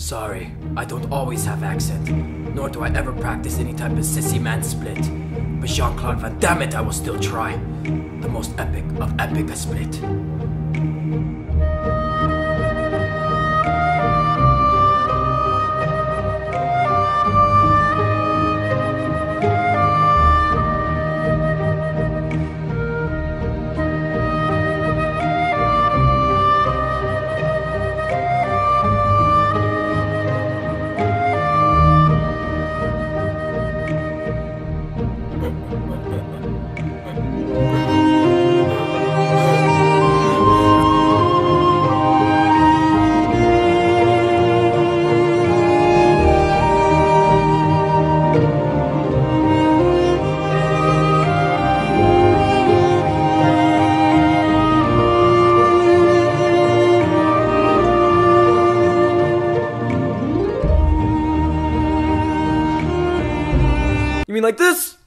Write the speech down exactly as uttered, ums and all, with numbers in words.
Sorry, I don't always have accent, nor do I ever practice any type of sissy man split. But Jean-Claude Van Damme it, I will still try. The most epic of epic a split. You mean like this?